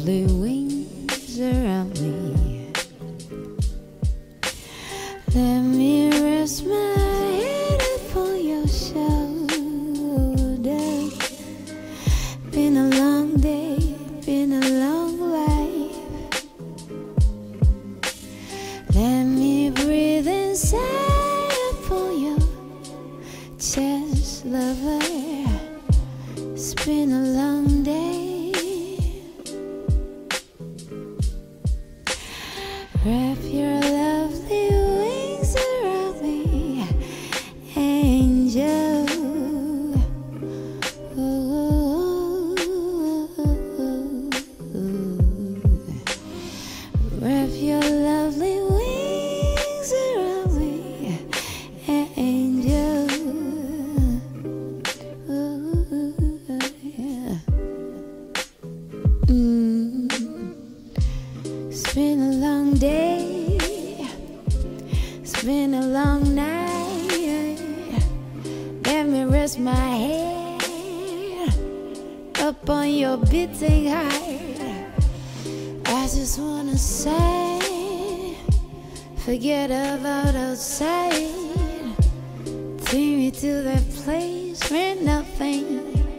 lovely wings around me. Let me rest my head upon your shoulder. Been a long day, been a long life. Let me breathe inside upon your chest, lover. It's been a long day. Wrap your lovely wings around me, angel. Wrap your lovely wings around me, angel. It's been a long day, it's been a long night. Let me rest my head up on your beating heart. I just wanna say, forget about outside. Take me to that place where nothing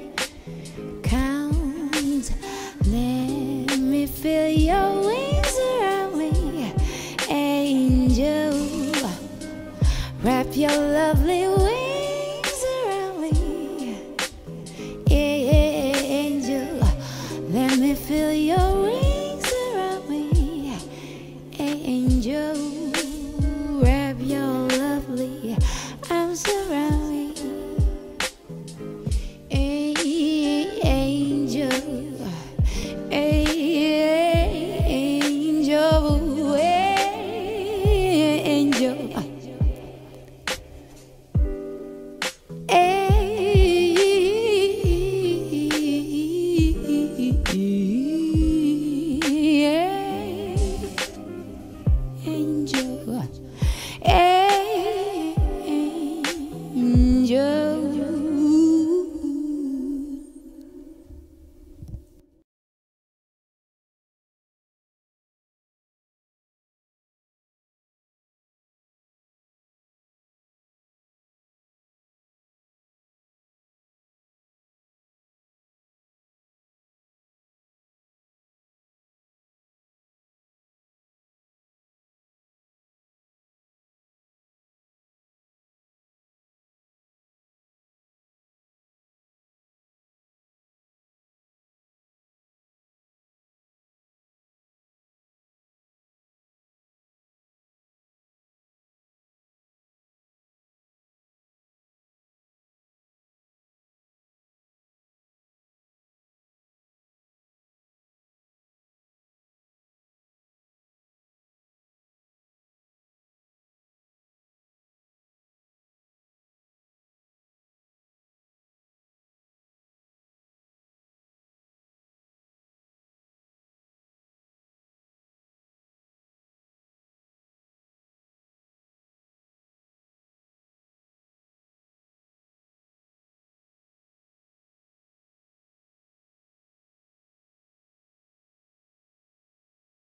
counts. Let me feel your wings around me, angel. Wrap your love